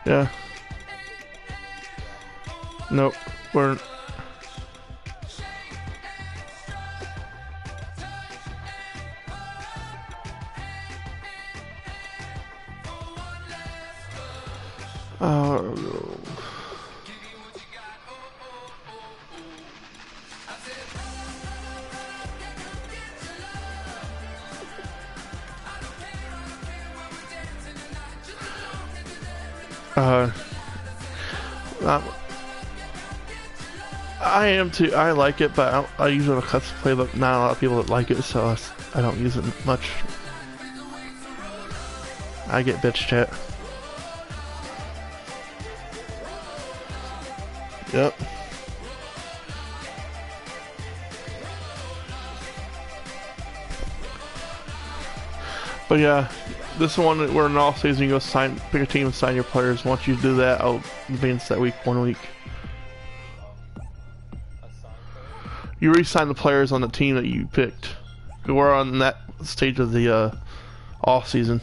Yeah. Nope. We're. I am too. I like it, but I use it on a custom play, but not a lot of people that like it, so I don't use it much. I get bitch chat. Yep. But yeah, this one we're in off season. You go pick a team and sign your players. Once you do that, I'll advance that week 1 week. You re-sign the players on the team that you picked. We're on that stage of the off season.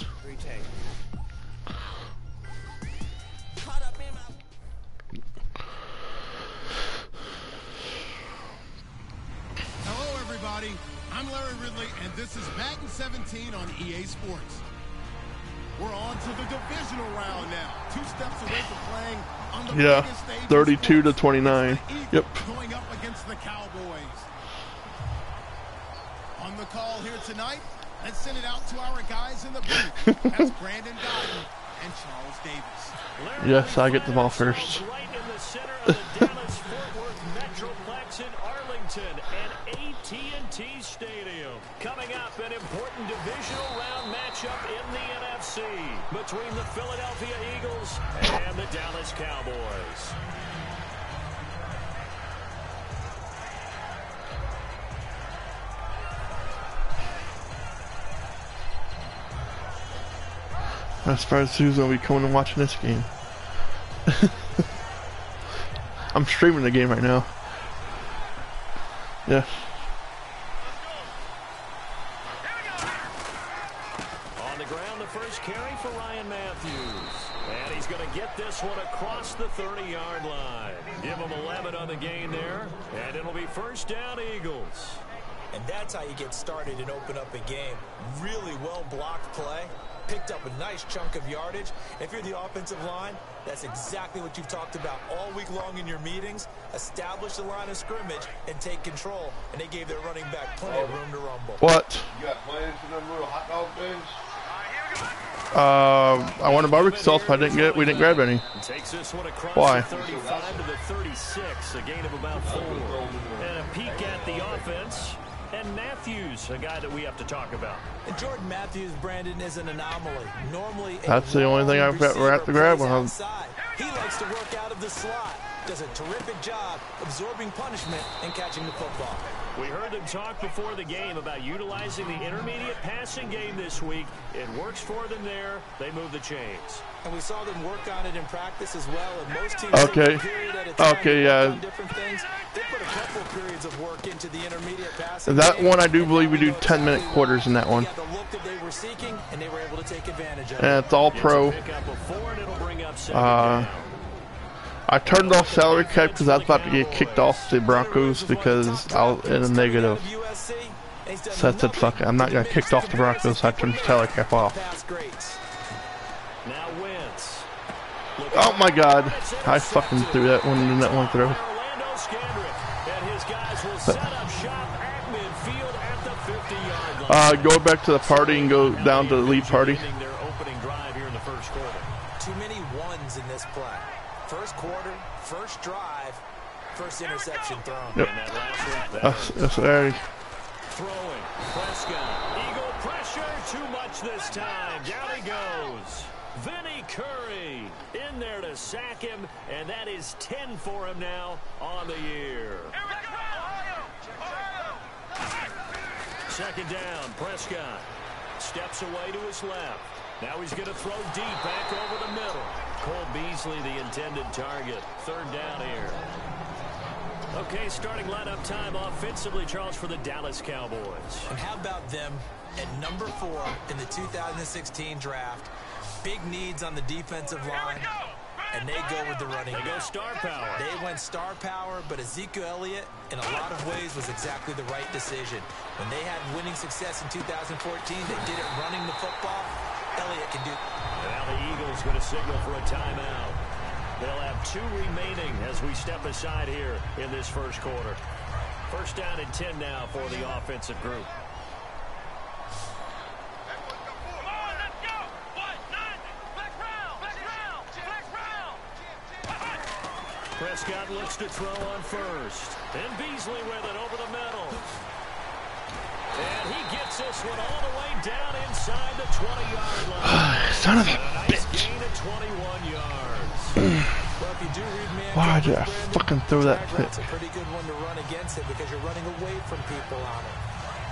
Hello, everybody. I'm Larry Ridley, and this is Madden 17 on EA Sports. We're on to the divisional round now. 2 steps away from playing on the biggest stage. 32 to 29. Yep. Going up against the Cowboys. On the call here tonight, let's send it out to our guys in the booth. That's Brandon Guyton and Charles Davis. Yes, I get the ball first. Right in the center of the Dallas-Fort Worth Metroplex in Arlington and AT&T Stadium. Coming up, an important divisional round matchup in the NFC between the Philadelphia Eagles and the Dallas Cowboys. I'm surprised who's going to be coming and watching this game. I'm streaming the game right now. Yeah. On the ground, the first carry for Ryan Matthews. And he's going to get this one across the 30-yard line. Give him 11 on the gain there. And it'll be first down, Eagles. And that's how you get started and open up a game. Really well-blocked play. Picked up a nice chunk of yardage. If you're the offensive line, that's exactly what you've talked about all week long in your meetings. Establish the line of scrimmage and take control. And they gave their running back plenty of room to rumble. What? You got plans for them little hot dog things? I wanted barbecue sauce, but we didn't grab any. Takes this one across Why? the 35 to the 36, a gain of about 4. And a peek at the offense. And Matthews, a guy that we have to talk about. And Jordan Matthews, Brandon, is an anomaly. Normally, that's the only thing we're at to grab one. He likes to work out of the slot. Does a terrific job absorbing punishment and catching the football. We heard them talk before the game about utilizing the intermediate passing game this week. It works for them there. They move the chains. And we saw them work on it in practice as well. And most teams okay, yeah. Different things. They put a couple periods of work into the intermediate passing. That one, I do believe we do 10-minute quarters in that one. The look that they were seeking, and they were able to take advantage of it. And it's all pro. I turned off salary cap because I was about to get kicked off the Broncos because I was in a negative. So I said, fuck it, I'm not going to kicked off the Broncos, so I turned the salary cap off. Oh my god, I fucking threw that one in that one throw. Go back to the party and go down to the lead party. Too many ones in this play. First quarter, first drive, first interception thrown. Yep. That's Eric. Throwing. Prescott. Eagle pressure. Too much this time. Down he goes. Vinny Curry in there to sack him, and that is 10 for him now on the year. Second down. Prescott steps away to his left. Now he's going to throw deep back over the middle. Cole Beasley, the intended target. Third down here. Okay, starting lineup time offensively, Charles, for the Dallas Cowboys. And how about them at number 4 in the 2016 draft? Big needs on the defensive line. and they go with the running back. They go star power. They went star power, but Ezekiel Elliott, in a lot of ways, was exactly the right decision. When they had winning success in 2014, they did it running the football. Elliott can do. And now the Eagles going to signal for a timeout. They'll have 2 remaining as we step aside here in this first quarter. First down and 10 now for the offensive group. Prescott looks to throw on first. And Beasley with it over the middle. And he gets this one all the way down inside the 20-yard line. Son of a Nice bitch. gain of 21 yards. Well, if you do read man Why did I coverage, Brandon, fucking throw that drag pick? route's a pretty good one to run against it because you're running away from people on it.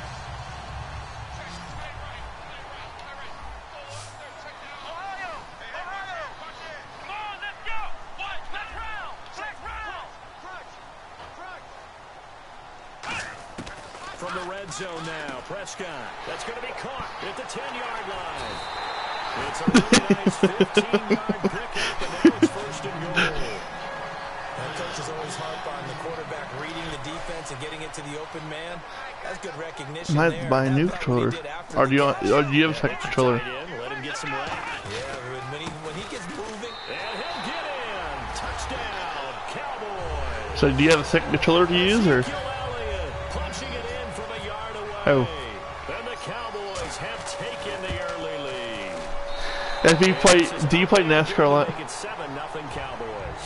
From the red zone now, Prescott. That's going to be caught at the 10-yard line. It's a really nice 15-yard pickup, and now it's first and goal. And coaches always harp on the quarterback reading the defense and getting it to the open man. That's good recognition Might there. buy a new That's what he controller. did after Or the do you catch. or do you have a second controller? Tight end, let him get some rep. Yeah, when he gets moving. And he'll get in. Touchdown, Cowboys. So do you have a second controller to use, or? Ezekiel Elliott punching it in from a yard away. Oh. And the Cowboys have taken the early lead. If you play, do you play NASCAR a lot? Make it 7-0 Cowboys.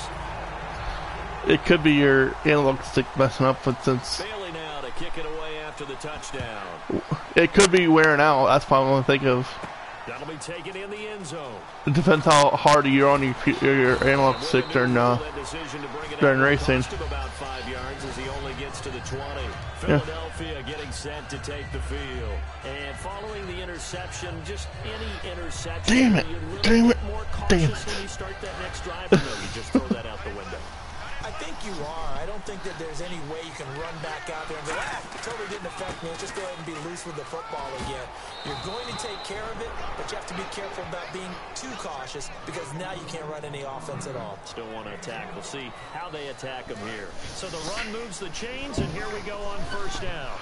It could be your analog stick messing up, but since Bailey now to kick it away after the touchdown. it could be wearing out, that's what I'm gonna think of. That'll be taken in the end zone. It depends how hard you're on your analog stick during racing. Cost him about 5 yards as he only gets to the 20. Philadelphia getting set to take the field. And following the interception, just any interception. Damn it, you really damn get it, more damn cautious it. when you start that next drive. Or no, you just throw that out the window. I think you are. I don't think that there's any way you can run back out there and go, totally didn't affect me. Let's just go ahead and be loose with the football again. You're going to take care of it, but you have to be careful about being too cautious because now you can't run any offense at all. Still want to attack. We'll see how they attack him here. So the run moves the chains, and here we go on first down.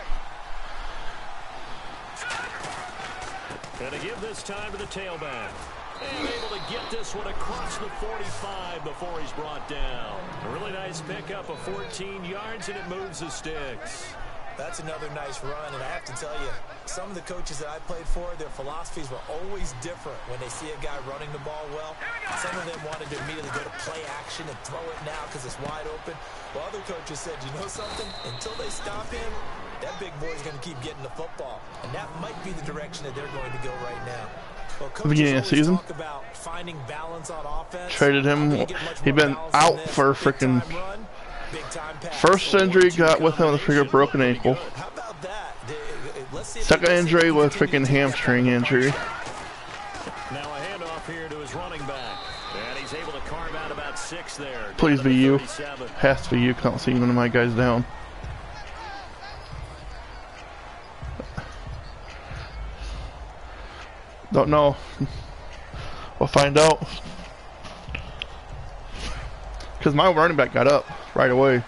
And to give this time to the tailback. And able to get this one across the 45 before he's brought down. A really nice pickup of 14 yards, and it moves the sticks. That's another nice run, and I have to tell you, some of the coaches that I played for, their philosophies were always different when they see a guy running the ball well. Some of them wanted to immediately go to play action and throw it now because it's wide open. While other coaches said, you know something? Until they stop him, that big boy's going to keep getting the football. And that might be the direction that they're going to go right now. Well, Beginning of the season, talk about finding balance on offense. traded him. He'd been out for freaking first injury got with him with a freaking broken ankle. How about that? Second injury with freaking hamstring injury. Now a handoff here to his running back. And he's able to carve out about 6 there. Please be you. 37. Has to be you. Can't see none of my guys down. Don't know. We'll find out. Because my running back got up right away.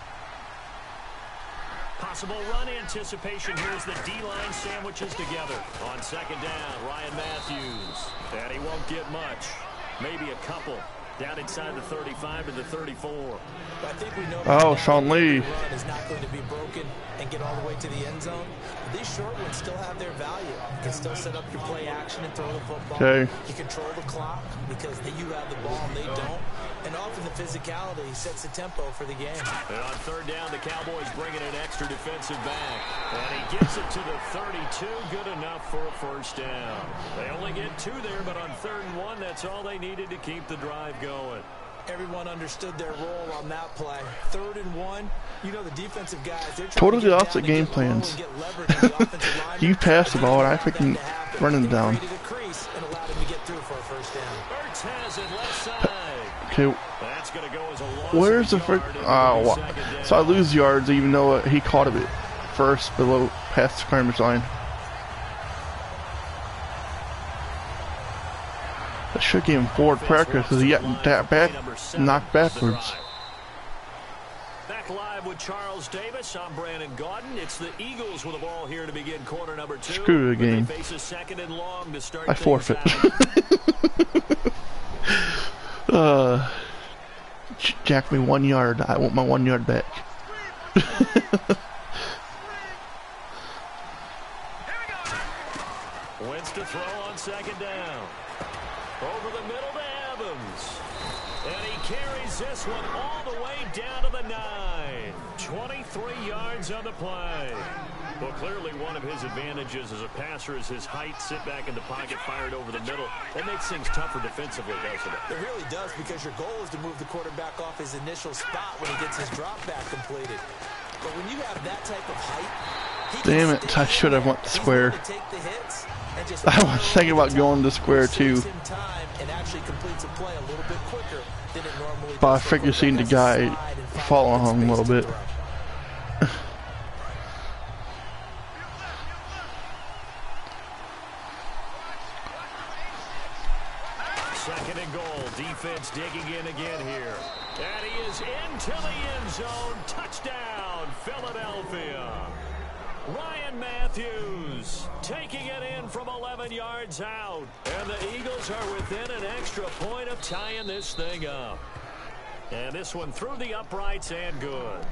Possible run anticipation. Here's the D-line sandwiches together. On second down, Ryan Matthews. And he won't get much. Maybe a couple. Down inside the 35 to the 34. I think we know Oh, Sean Lee. the run is not going to be broken and get all the way to the end zone. These short ones still have their value. You can still set up your play action and throw the football. Okay. You control the clock because you have the ball and they don't. And often the physicality sets the tempo for the game. And on third down, the Cowboys bringing an extra defensive back. And he gets it to the 32. Good enough for a first down. They only get 2 there, but on 3rd and 1, that's all they needed to keep the drive going. Everyone understood their role on that play. 3rd and 1, you know the defensive guys, they're trying Totally to get opposite down game and get low and plans. get leverage on the offensive line. You pass the ball and I They freaking allowed that to happen. run him They down. created a crease and allowed him to get through for a first down. Ertz has it left side. Okay. That's going to go as a loss. Where's the of a frick? yard, and it'll be second down. So I lose yards even though he caught it first below past the scrimmage line. I should give him forward practice because he got that back knocked backwards. Back live with Charles Davis. I'm Brandon Gaudin. It's the Eagles with the ball here to begin quarter number 2. Screw the game. Face a second and long to start. I forfeit. Jack me 1 yard. I want my 1 yard back. Wins to throw on second down. Over the middle to Evans. And he carries this one all the way down to the 9. 23 yards on the play. Well, clearly one of his advantages as a passer is his height. Sit back in the pocket, fired over the middle. That makes things tougher defensively, doesn't it? It really does, because your goal is to move the quarterback off his initial spot when he gets his drop back completed. But when you have that type of height, damn it, I should have went to square. I was thinking about going to square too. But I figured seeing the guy fall on him a little bit. Second and goal. Defense digging in again here. And he is into the end zone. Touchdown, Philadelphia. Ryan Matthews taking it in from 11 yards out. And the Eagles are within an extra point of tying this thing up. And this one through the uprights and good.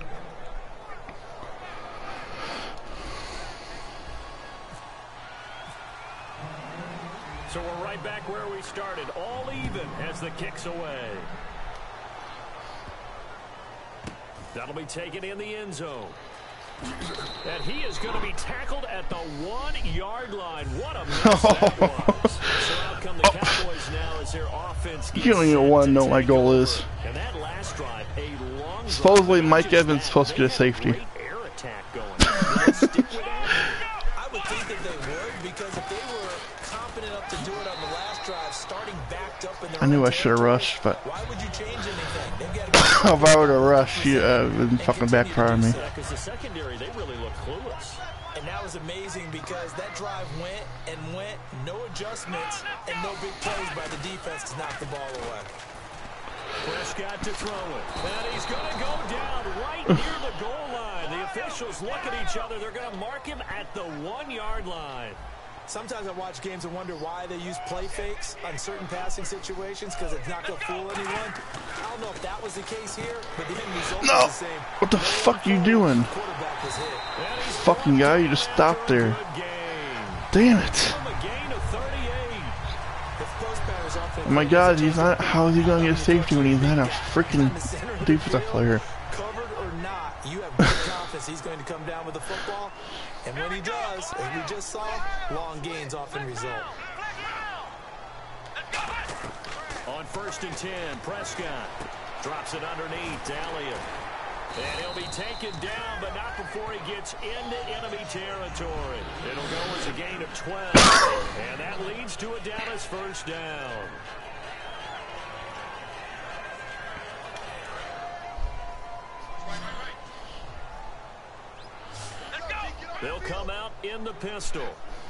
So we're right back where we started, all even as the kick's away. That'll be taken in the end zone. And he is going to be tackled at the 1 yard line. What a mess that was. So out come the Cowboys now as their offense gets You don't even want to know what my goal is. And that last drive, a long supposedly Mike Evans is supposed to get a safety. air attack going. Will they stick with that? I would think that they would, because if they were confident enough to do it on the last drive, starting backed up in their I knew own I should have territory, rushed, but why would you change anything? They've got to if I would have rushed, you would fucking backfire me. Because the secondary, they really look clueless. And that was amazing, because that drive went and went, no adjustments, and no big plays by the defense to knock the ball away. Prescott to throw it. And he's going to go down right near the goal line. The officials look at each other. They're going to mark him at the 1 yard line. Sometimes I watch games and wonder why they use play fakes on certain passing situations, because it's not going to fool anyone. I don't know if that was the case here, but the end result No! was the same. What the fuck you doing? Quarterback was hit. Fucking guy, you just stopped there. Damn it. From a gain of 38. Oh my god, he's not. How is he going to get safety when he's not a freaking defensive player? Covered or not, you have great confidence he's going to come down with the football. And when he does, as we just saw, long gains often result. On 1st and 10, Prescott drops it underneath to Elliott. And he'll be taken down, but not before he gets into enemy territory. It'll go as a gain of 12. And that leads to a Dallas first down. They'll come out in the pistol.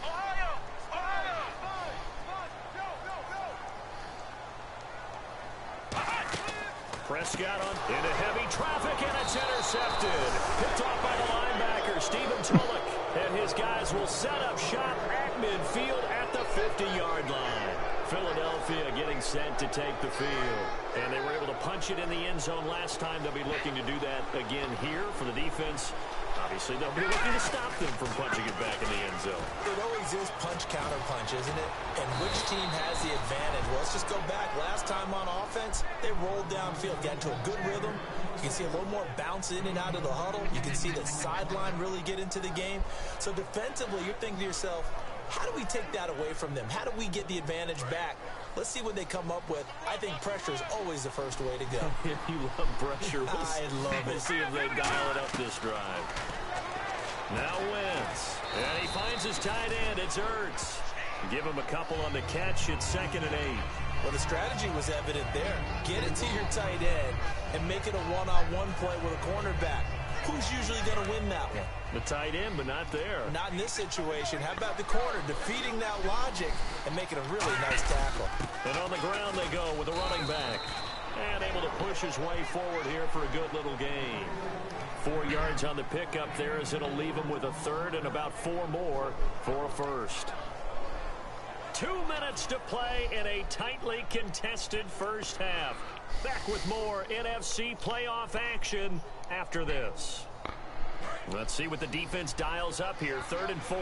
Prescott on into heavy traffic, and it's intercepted. Picked off by the linebacker, Stephen Tulloch. And his guys will set up shop at midfield at the 50-yard line. Philadelphia getting set to take the field. And they were able to punch it in the end zone last time. They'll be looking to do that again here for the defense. Obviously, they'll be looking to stop them from punching it back in the end zone. It always is punch-counter-punch, isn't it? And which team has the advantage? Well, let's just go back. Last time on offense, they rolled downfield, got into a good rhythm. You can see a little more bounce in and out of the huddle. You can see the sideline really get into the game. So defensively, you're thinking to yourself, how do we take that away from them? How do we get the advantage back? Let's see what they come up with. I think pressure is always the first way to go. You love pressure. I love it. We'll see if they dial it up this drive. Now Wentz. And he finds his tight end. It's Ertz. Give him a couple on the catch. It's 2nd and 8. Well, the strategy was evident there. Get it to your tight end and make it a one-on-one play with a cornerback. Who's usually going to win that one? The tight end, but not there. Not in this situation. How about the corner defeating that logic and making a really nice tackle? And on the ground they go with the running back. And able to push his way forward here for a good little gain. 4 yards on the pickup there as it'll leave him with a third and about 4 more for a first. 2 minutes to play in a tightly contested first half. Back with more NFC playoff action after this. Let's see what the defense dials up here. 3rd and 4.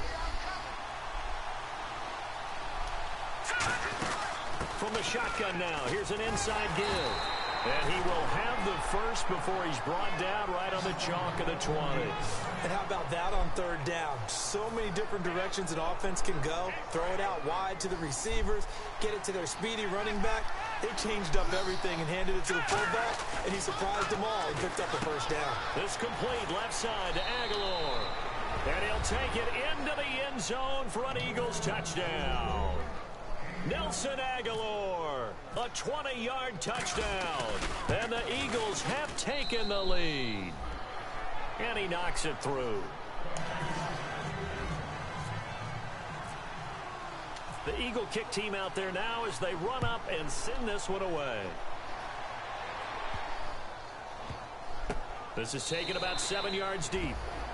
From the shotgun now, here's an inside give. And he will have the first before he's brought down right on the chalk of the 20. And how about that on 3rd down? So many different directions an offense can go. Throw it out wide to the receivers, get it to their speedy running back. They changed up everything and handed it to the fullback, and he surprised them all and picked up the first down. This complete left side to Aguilar. And he'll take it into the end zone for an Eagles touchdown. Nelson Aguilar, a 20-yard touchdown. And the Eagles have taken the lead. And he knocks it through. The Eagle kick team out there now as they run up and send this one away. This is taken about 7 yards deep.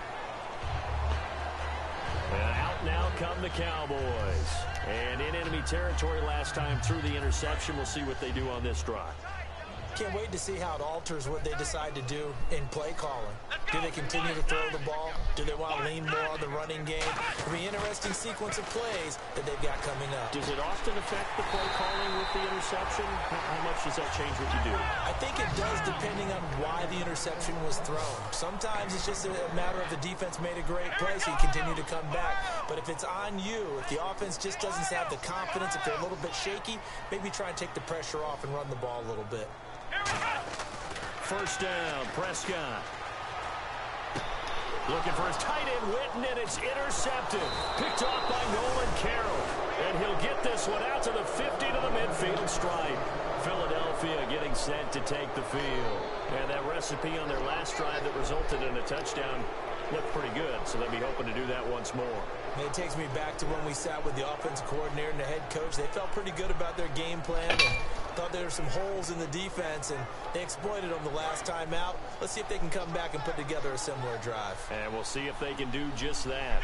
And out now come the Cowboys. And in enemy territory last time through the interception. We'll see what they do on this drive. Can't wait to see how it alters what they decide to do in play calling. Do they continue to throw the ball? Do they want to lean more on the running game? It'll be an interesting sequence of plays that they've got coming up. Does it often affect the play calling with the interception? How much does that change what you do? I think it does depending on why the interception was thrown. Sometimes it's just a matter of the defense made a great play, so you continue to come back. But if it's on you, if the offense just doesn't have the confidence, if they're a little bit shaky, maybe try and take the pressure off and run the ball a little bit. First down, Prescott. Looking for his tight end, Witten, and it's intercepted. Picked off by Nolan Carroll. And he'll get this one out to the 50 to the midfield stripe. Philadelphia getting set to take the field. And that recipe on their last drive that resulted in a touchdown looked pretty good, so they'll be hoping to do that once more. It takes me back to when we sat with the offensive coordinator and the head coach. They felt pretty good about their game plan and thought there were some holes in the defense, and they exploited them the last time out. Let's see if they can come back and put together a similar drive. And we'll see if they can do just that.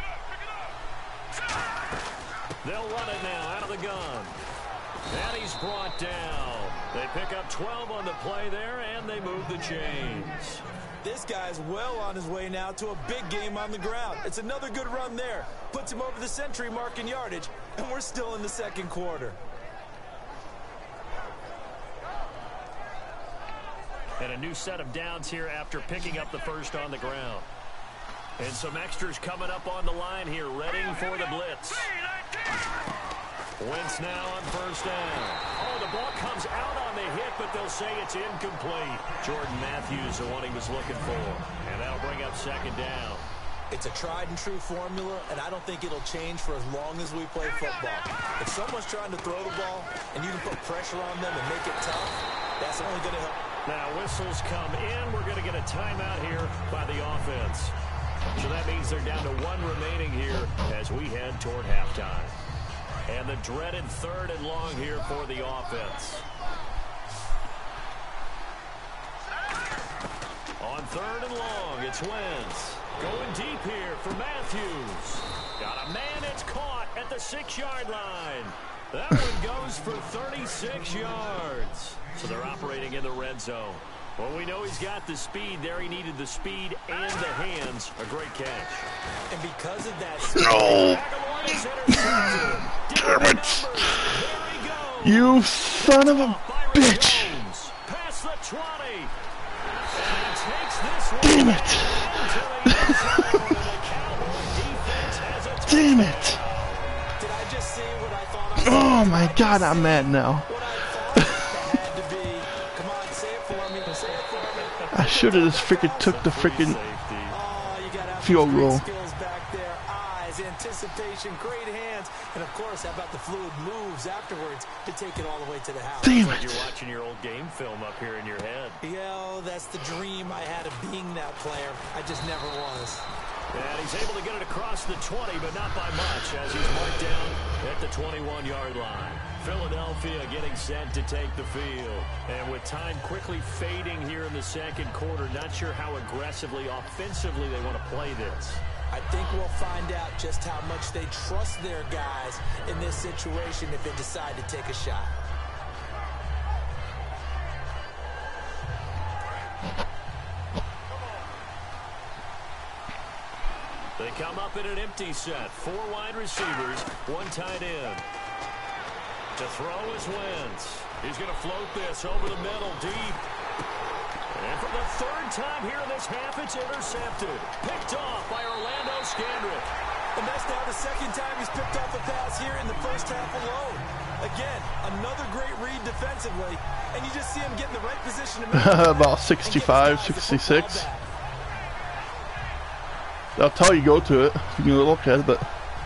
They'll run it now out of the gun. And he's brought down. They pick up 12 on the play there, and they move the chains. This guy's well on his way now to a big game on the ground. It's another good run there. Puts him over the century mark in yardage, and we're still in the second quarter. And a new set of downs here after picking up the first on the ground. And some extras coming up on the line here, ready for the blitz. Wentz now on first down. Oh, the ball comes out on the hit, but they'll say it's incomplete. Jordan Matthews, the one he was looking for. And that'll bring up second down. It's a tried-and-true formula, and I don't think it'll change for as long as we play football. If someone's trying to throw the ball, and you can put pressure on them and make it tough, that's only going to help. Now whistles come in. We're going to get a timeout here by the offense. So that means they're down to 1 remaining here as we head toward halftime. And the dreaded 3rd and long here for the offense. On 3rd and long, it's Wentz. Going deep here for Matthews. Got a man, it's caught at the 6-yard line. That one goes for 36 yards. So they're operating in the red zone. Well, we know he's got the speed there. He needed the speed and the hands. A great catch. And because of that speed, No! Damn it! You son of a bitch! Past the 20. And he takes this one. Damn it! Damn it! did I just see what I thought I Oh my god, I'm mad now. What I thought had to be. Come on, say it for me. Say it for me. I should have just freaking took the freaking Oh, you got field goal. skills back there. Eyes, anticipation, great hands. And, of course, how about the fluid moves afterwards to take it all the way to the house? Damn Like it. you're watching your old game film up here in your head. Yo, that's the dream I had of being that player. I just never was. And he's able to get it across the 20, but not by much, as he's marked down at the 21-yard line. Philadelphia getting set to take the field. And with time quickly fading here in the second quarter, not sure how aggressively, offensively they want to play this. I think we'll find out just how much they trust their guys in this situation if they decide to take a shot. They come up in an empty set. 4 wide receivers, 1 tight end. To throw is Wentz. He's going to float this over the middle, deep. And for the 3rd time here in this half, it's intercepted. Picked off by Orlando Scandrick. And that's now the 2nd time he's picked off a pass here in the first half alone. Again, another great read defensively. And you just see him get in the right position to make About 65, 66. That's how you go to it. You can look at it, but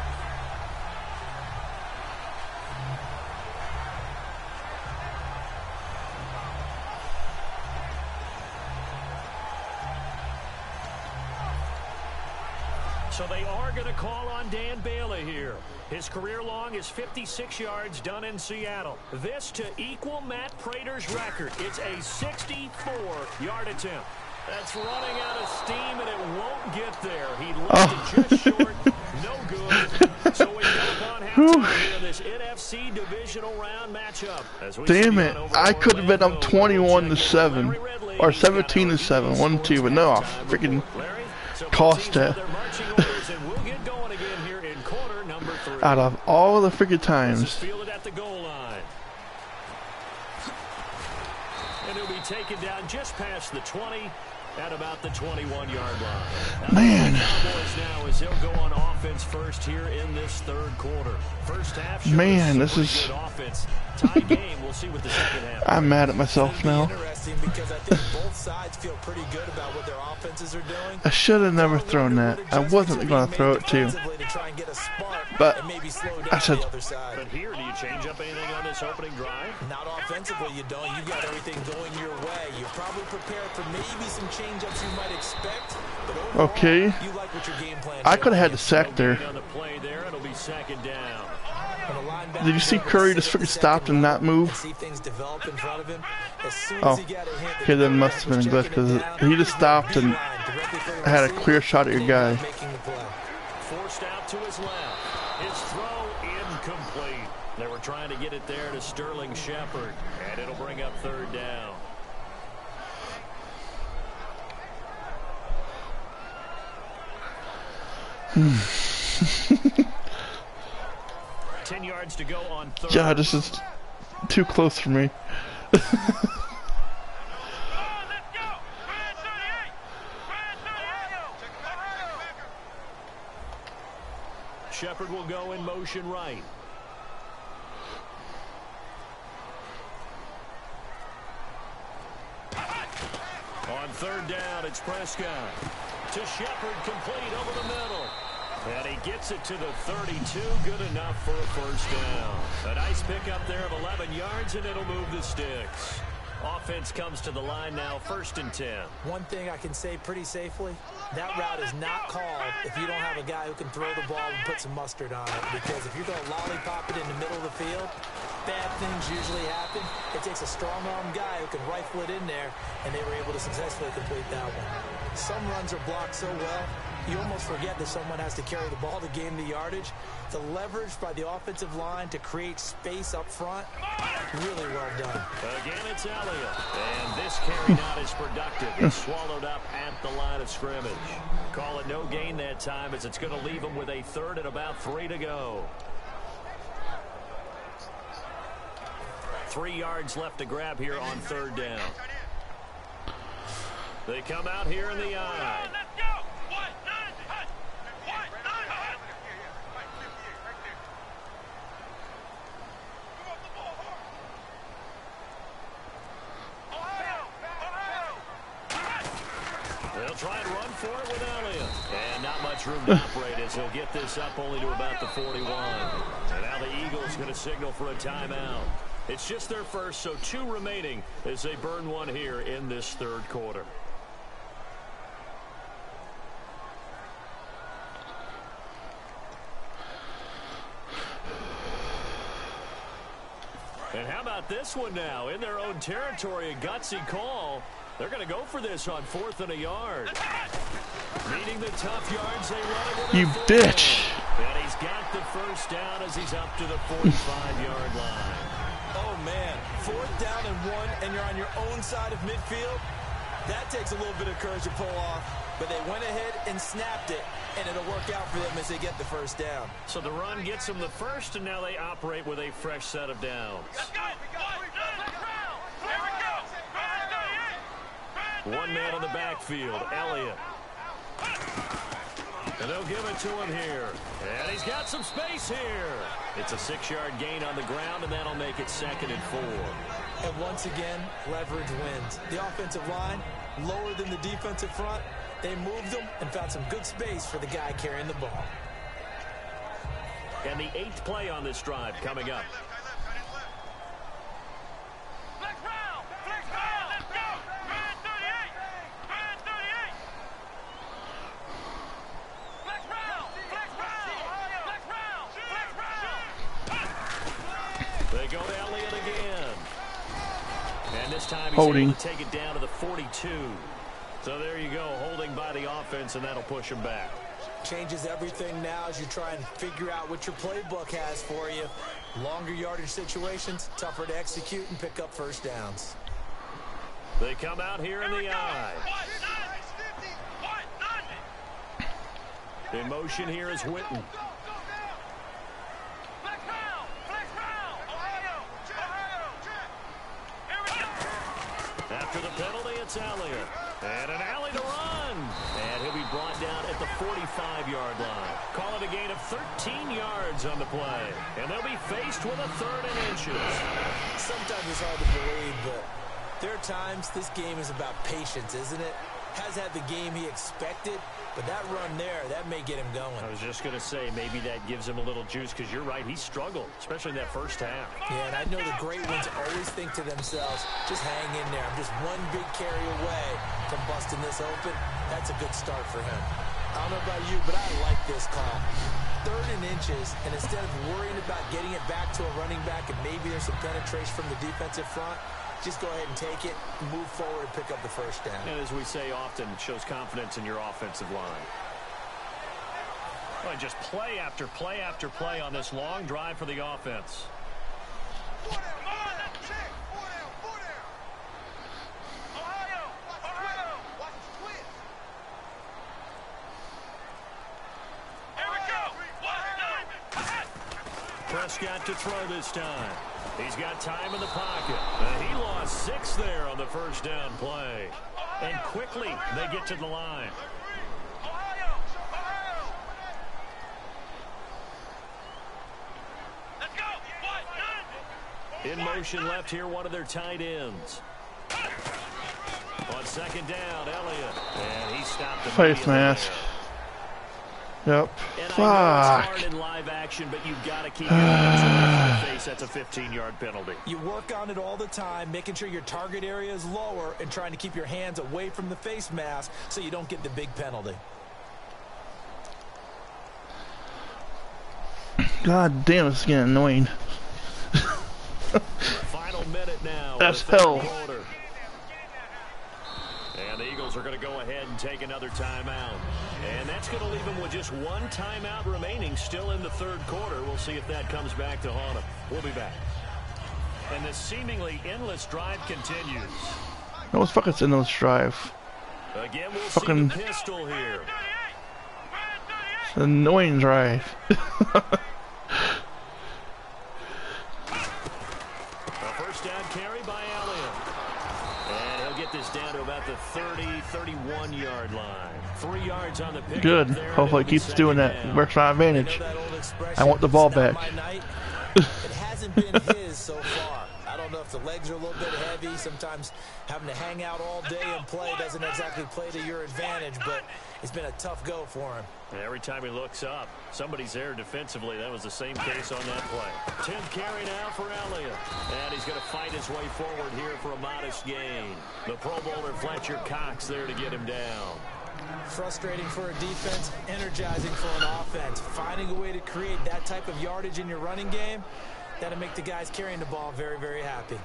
So they are going to call on Dan Bailey here. His career long is 56 yards done in Seattle. This to equal Matt Prater's record. It's a 64-yard attempt. That's running out of steam, and it won't get there. He left it just short. No good. So we go on halftime here in this NFC divisional round matchup. As we damn it. I could have been up 21-7 or 17-7, 1-2, but no, I freaking cost it. Out of all the freaking times. And he'll be taken down just past the 20 at about the 21-yard line. Man. Cowboys now as he'll go on offense first here in this 3rd quarter. First half. Man, this is. Tie game. We'll see what the second half. I'm mad at myself now. Interesting because I think both sides feel pretty good about what their offenses are doing. I should have never thrown that. I wasn't going to throw it too. But I said. But here, do you change up anything on this opening drive? Not offensively, you don't. You got everything going your way. You're probably prepared for maybe some change-ups you might expect. But overall, Okay. you like what your game plan I could have had the sack there. On the play there, it'll be 2nd down. Did you see Curry just freaking stopped and not move? Oh, okay, then must have been a glitch because he just stopped and had a clear shot at your guy. Forced out to his left. His throw incomplete. They were trying to get it there to Sterling Shepard, and it'll bring up 3rd down. Hmm. 10 yards to go on 3rd. Yeah, this is too close for me. Shepard will go in motion right. On 3rd down, it's Prescott. To Shepard, complete over the middle. And he gets it to the 32, good enough for a 1st down. A nice pickup there of 11 yards, and it'll move the sticks. Offense comes to the line now, 1st and 10. One thing I can say pretty safely, that route is not called if you don't have a guy who can throw the ball and put some mustard on it. Because if you're going to lollipop it in the middle of the field, bad things usually happen. It takes a strong-arm guy who can rifle it in there, and they were able to successfully complete that one. Some runs are blocked so well, you almost forget that someone has to carry the ball to gain the yardage. The leverage by the offensive line to create space up front, really well done. Again, it's Elliott. And this carry not as productive. It's swallowed up at the line of scrimmage. Call it no gain that time as it's going to leave them with a 3rd and about 3 to go. 3 yards left to grab here on 3rd down. They come out here in the eye. They'll try and run for it with Elliott. And not much room to operate as he'll get this up only to about the 41. And now the Eagles going to signal for a timeout. It's just their first, so 2 remaining as they burn one here in this third quarter. And how about this one now? In their own territory, a gutsy call. They're going to go for this on 4th and a yard. Needing the tough yards, they run it with You bitch. And he's got the first down as he's up to the 45-yard line. Oh, man. 4th down and 1, and you're on your own side of midfield. That takes a little bit of courage to pull off. But they went ahead and snapped it, and it'll work out for them as they get the first down. So the run gets them the first, and now they operate with a fresh set of downs. Let's go. Here we go. One man in the backfield, Elliott. And they'll give it to him here. And he's got some space here. It's a 6-yard gain on the ground, and that'll make it 2nd and 4. And once again, leverage wins. The offensive line, lower than the defensive front. They moved them and found some good space for the guy carrying the ball. And the 8th play on this drive coming up. Let's go. Man 38. Let's round. They go to Elliott again. And this time he's Holding. able to take it down to the 42. So there you go, holding by the offense, and that'll push him back. Changes everything now as you try and figure out what your playbook has for you. Longer yardage situations, tougher to execute and pick up first downs. They come out here in the eye. In motion here is Witten. After the penalty, it's Elliott. And an alley to run. And he'll be brought down at the 45-yard line. Call it a gain of 13 yards on the play. And they'll be faced with a 3rd and inches. Sometimes it's hard to believe, but there are times this game is about patience, isn't it? Has had the game he expected, but that run there, that may get him going. I was just going to say, maybe that gives him a little juice, because you're right, he struggled, especially in that first half. Yeah, and I know the great ones always think to themselves, just hang in there. I'm just one big carry away from busting this open. That's a good start for him. I don't know about you, but I like this call. 3rd and inches, and instead of worrying about getting it back to a running back and maybe there's some penetration from the defensive front, just go ahead and take it, move forward, and pick up the first down. And as we say often, it shows confidence in your offensive line. Well, just play after play after play on this long drive for the offense. Prescott to throw this time. He's got time in the pocket. He lost 6 there on the first down play. And quickly, they get to the line. In motion left here, one of their tight ends. On 2nd down, Elliott. And he stopped the Face mask. Yep. And Fuck. I know it's hard in live action, but you've got to keep your hands away from the face. That's a 15-yard penalty. You work on it all the time, making sure your target area is lower and trying to keep your hands away from the face mask so you don't get the big penalty. God damn, it's getting annoying. Final minute now. That's of the third hell. quarter. And the Eagles are going to go ahead and take another timeout. And that's going to leave them with just one timeout remaining still in the third quarter. We'll see if that comes back to haunt them. We'll be back. And this seemingly endless drive continues. No, it's fucking in those drive. Again, we'll Fucking- see the pistol here. It's an annoying drive. A first down carry by Elliott. And he'll get this down to about the 30, 31-yard line. 3 yards on the pick. Good. Hopefully it keeps doing that. Works my advantage. You know that old expression, I want the ball "It's not back." my night"? It hasn't been his so far. I I don't know if the legs are a little bit heavy. Sometimes having to hang out all day and play doesn't exactly play to your advantage, but it's been a tough go for him. And every time he looks up, somebody's there defensively. That was the same case on that play. 10th carry now for Elliott. And he's going to fight his way forward here for a modest gain. The Pro Bowler Fletcher Cox there to get him down. Frustrating for a defense, energizing for an offense. Finding a way to create that type of yardage in your running game, that'll make the guys carrying the ball very, very happy.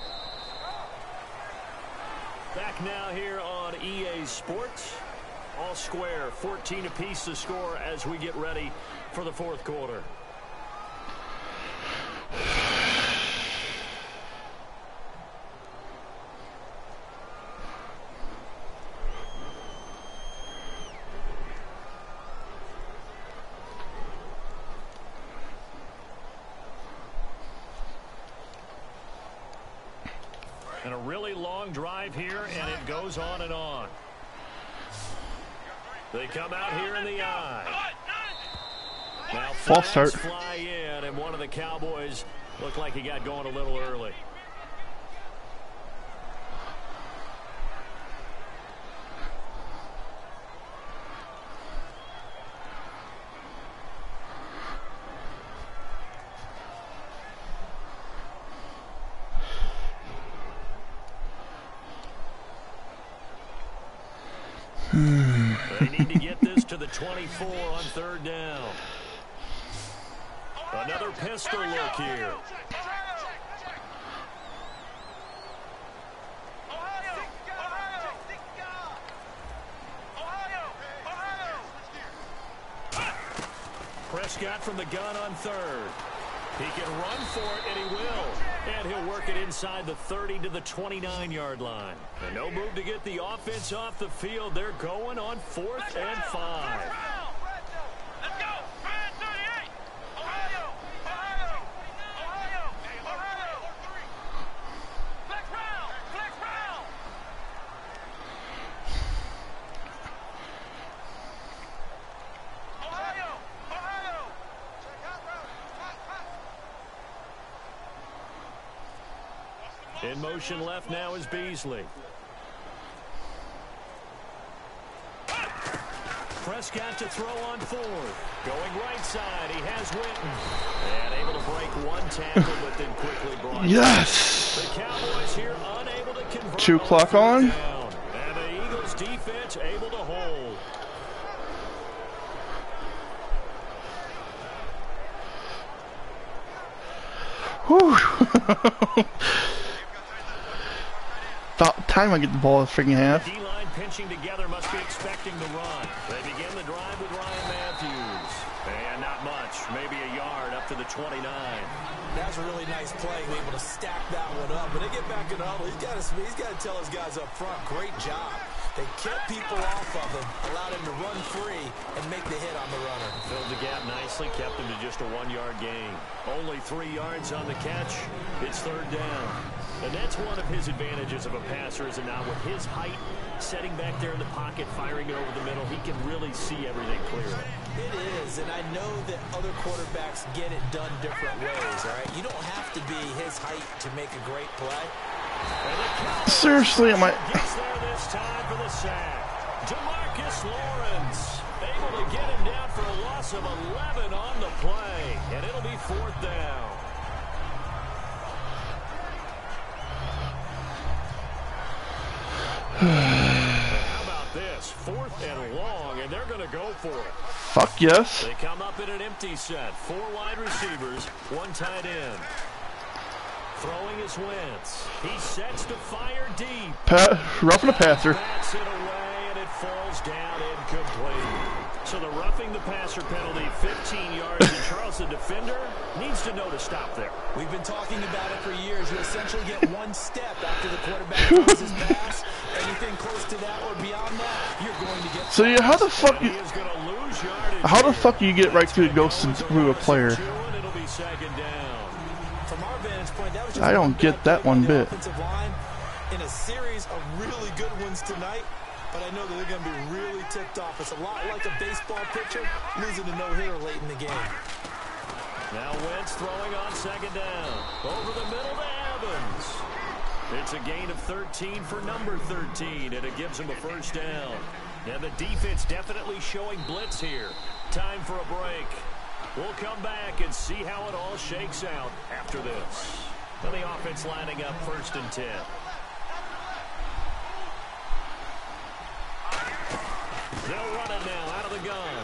Back now here on EA Sports. All square, 14 apiece to score as we get ready for the fourth quarter. And a really long drive here, and it goes on and on. They come out here in the eye. Now false start. Fly in, and one of the Cowboys looked like he got going a little early. They need to get this to the 24 on third down. Another pistol look here. Prescott from the gun on third. He can run for it, and he will. And he'll work it inside the 30 to the 29-yard line. And no move to get the offense off the field. They're going on 4th and 5. Let's go. 38. Ohio. Ohio. Ohio. Ohio. Flex round. Flex round. Ohio. Ohio. Check out round. In motion left now is Beasley. Prescott to throw on fourth. Going right side, he has Witten. And able to break one tackle, but then quickly brought Yes! the Cowboys here unable to convert. 2 clock on. Down. And the Eagles defense able to hold. Whew. About time I get the ball in the freaking half. D-line pinching together, must be expecting the run. They begin the drive with Ryan Matthews. And not much, maybe a yard up to the 29. That's a really nice play, able to stack that one up. But they get back in the huddle. He's got to tell his guys up front, great job. They kept people off of him, allowed him to run free and make the hit on the runner. Filled the gap nicely, kept him to just a 1-yard gain. Only 3 yards on the catch. It's third down. And that's one of his advantages of a passer, is now with his height, setting back there in the pocket, firing it over the middle, he can really see everything clearly. It is, and I know that other quarterbacks get it done different ways, all right? You don't have to be his height to make a great play. Seriously, am I... Gets there this time for the sack. DeMarcus Lawrence able to get him down for a loss of 11 on the play, and it'll be fourth down. How about this? 4th and long, and they're going to go for it. Fuck yes. They come up in an empty set. 4 wide receivers, 1 tight end. Throwing is Wentz. He sets to fire deep. Roughing a passer. Bats it away, and it falls down incomplete. So the roughing the passer penalty, 15 yards, and Charles, the defender, needs to know to stop there. We've been talking about it for years. You essentially get 1 step after the quarterback throws his pass. Anything close to that or beyond that, you're going to get... So yeah, how the fuck He you... is going to lose yardage. How the fuck you get right through the ghost through a player? And it'll be second down. From our vantage point, that was just I don't get that one bit. Offensive line in a series of really good ones tonight, but I know that they're going to be really ticked off. It's a lot like a baseball pitcher losing a no-hitter late in the game. Now Wentz throwing on second down. Over the middle to Evans. It's a gain of 13 for number 13, and it gives him a first down. And the defense definitely showing blitz here. Time for a break. We'll come back and see how it all shakes out after this. And the offense lining up 1st and 10. They'll run it now out of the gun.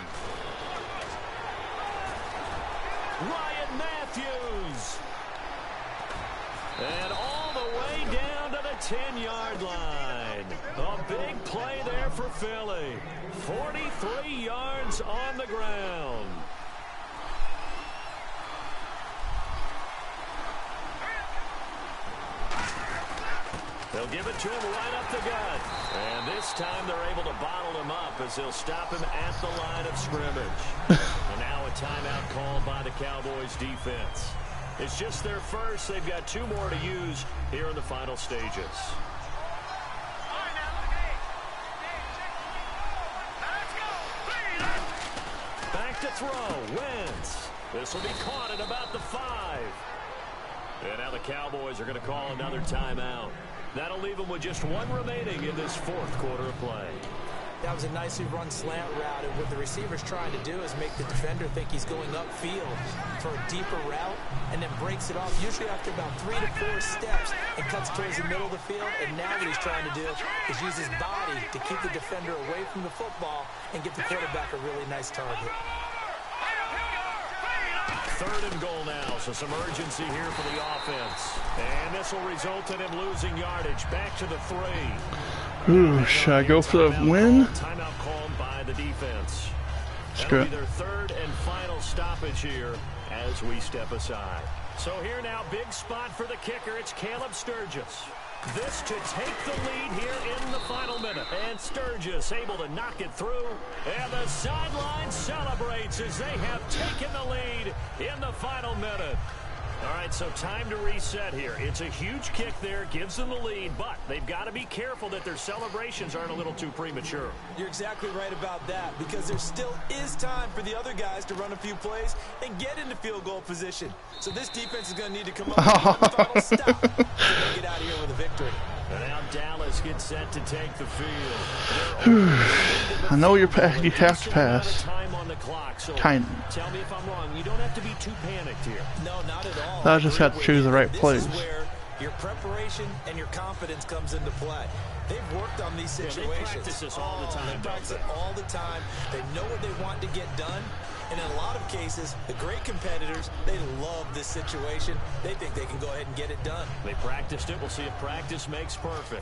Ryan Matthews. And all the way down to the 10-yard line. A big play there for Philly. 43 yards on the ground. They'll give it to him right up the gut. And this time they're able to bottle him up as they'll stop him at the line of scrimmage. And now a timeout called by the Cowboys defense. It's just their first. They've got 2 more to use here in the final stages. Back to throw. Wentz. This will be caught at about the 5. And now the Cowboys are going to call another timeout. That'll leave them with just 1 remaining in this 4th quarter of play. That was a nicely run slant route, and what the receiver's trying to do is make the defender think he's going upfield for a deeper route, and then breaks it off, usually after about 3 to 4 steps, and cuts towards the middle of the field. And now what he's trying to do is use his body to keep the defender away from the football and get the quarterback a really nice target. 3rd and goal now, so some urgency here for the offense. And this will result in him losing yardage. Back to the 3. Ooh, should I go for the win? Timeout called by the defense. Screw That'll it. be their 3rd and final stoppage here as we step aside. So here now, big spot for the kicker. It's Caleb Sturgis. This to take the lead here in the final minute. And Sturgis able to knock it through. And the sideline celebrates as they have taken the lead in the final minute. All right, so time to reset here. It's a huge kick there, gives them the lead, but they've got to be careful that their celebrations aren't a little too premature. You're exactly right about that, because there still is time for the other guys to run a few plays and get into field goal position. So this defense is going to need to come up with a throttle stop to get out of here with a victory. And now Dallas gets set to take the field. I know you have to pass. Time on the clock, so Kind. tell me if I'm wrong. You don't have to be too panicked here. No, not at all. I just have to choose the right plays. This is where your preparation and your confidence comes into play. They've worked on these Yeah, situations. they practice this all the time, They practice it all the time. They know what they want to get done. And in a lot of cases, the great competitors, they love this situation. They think they can go ahead and get it done. They practiced it. We'll see if practice makes perfect.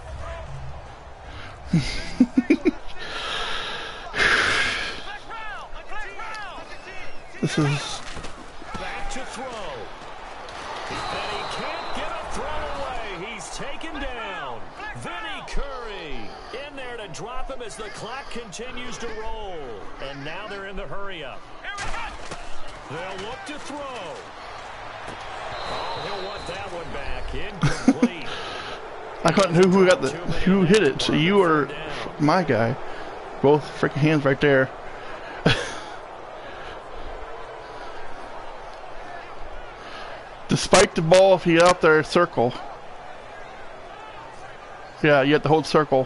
This is... Back to throw. And he can't get a throw away. He's taken down. Vinny Curry in there to drop him as the clock continues to roll. And now they're in the hurry-up. They'll look to throw. Oh, he'll want that one back. Incomplete. I couldn't who hit it. So you or my guy. Both freaking hands right there. Despite the ball, if you get out there, circle. Yeah, you have to hold circle.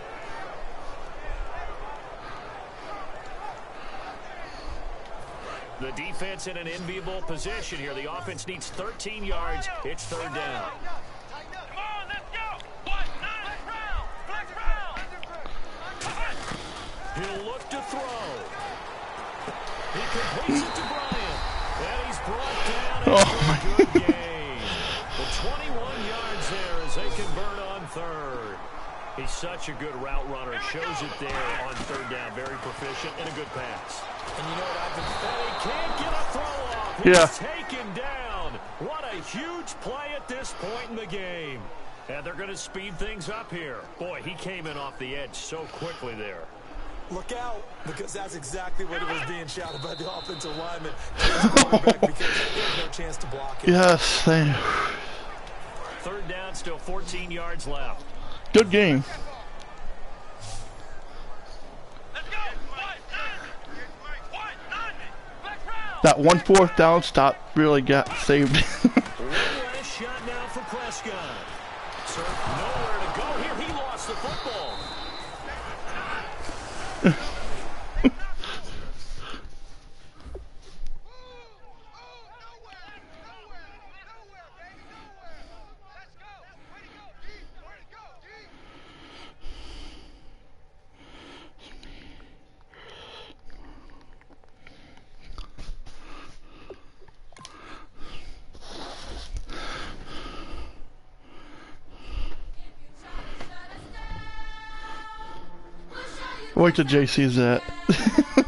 The defense in an enviable position here. The offense needs 13 yards. It's 3rd down. Come on, let's go. What? Flex round. He'll look to throw. He completes it to Bryant. And he's brought down after a good gain. The 21 yards there as they convert on 3rd. He's such a good route runner. Shows it there on 3rd down. Very proficient and a good pass. And you know what I've been... And he can't get a throw off. Yeah. He's taken down. What a huge play at this point in the game. And they're going to speed things up here. Boy, he came in off the edge so quickly there. Look out, because that's exactly what it was being shouted by the offensive lineman to the quarterback, because there's no chance to block it. Yes, thank you. 3rd down, still 14 yards left. Good game. Let's go. Flex round. That 1 4th down stop really got saved. One last shot now for Prescott. bouncer. Nowhere to go here. He lost the football. Wait till JC's at.